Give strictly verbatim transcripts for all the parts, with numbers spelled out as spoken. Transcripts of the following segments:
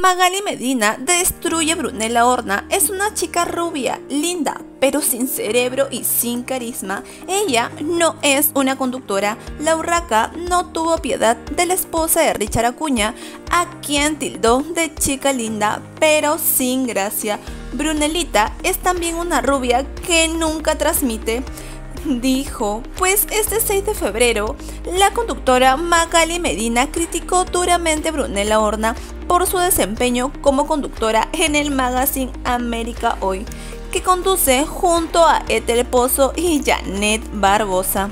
Magali Medina destruye a Brunella Horna. Es una chica rubia, linda, pero sin cerebro y sin carisma. Ella no es una conductora. La urraca no tuvo piedad de la esposa de Richard Acuña, a quien tildó de chica linda, pero sin gracia. Brunellita es también una rubia que nunca transmite. Dijo, pues este seis de febrero, la conductora Magali Medina criticó duramente a Brunella Horna por su desempeño como conductora en el magazine América Hoy, que conduce junto a Ethel Pozo y Janet Barbosa.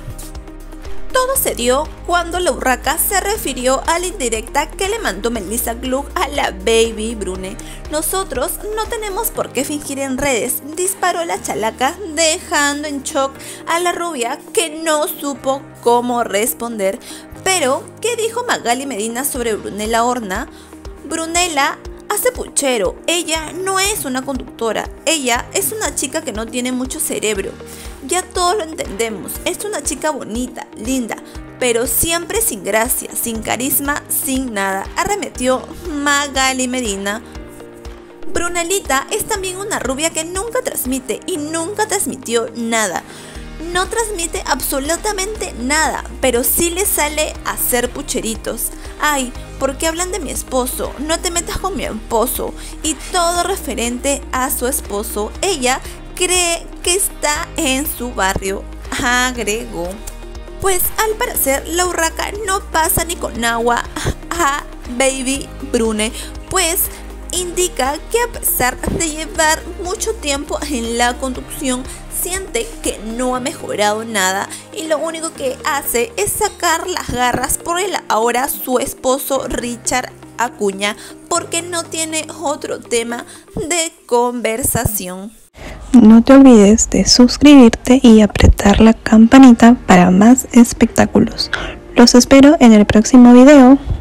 Todo se dio cuando la urraca se refirió a la indirecta que le mandó Melissa Gluck a la Baby Brune. Nosotros no tenemos por qué fingir en redes, disparó la chalaca, dejando en shock a la rubia, que no supo cómo responder. Pero, ¿qué dijo Magali Medina sobre Brunella Horna? Brunella hace puchero. Ella no es una conductora, ella es una chica que no tiene mucho cerebro. Ya todos lo entendemos, es una chica bonita, linda, pero siempre sin gracia, sin carisma, sin nada, arremetió Magali Medina. Brunellita es también una rubia que nunca transmite y nunca transmitió nada. No transmite absolutamente nada, pero sí le sale a hacer pucheritos. Ay, ¿por qué hablan de mi esposo? No te metas con mi esposo. Y todo referente a su esposo. Ella cree que está en su barrio, agregó. Pues al parecer la urraca no pasa ni con agua a Baby Brune, pues indica que a pesar de llevar mucho tiempo en la conducción, siente que no ha mejorado nada y lo único que hace es sacar las garras por el ahora su esposo Richard Acuña, porque no tiene otro tema de conversación. No te olvides de suscribirte y apretar la campanita para más espectáculos. Los espero en el próximo video.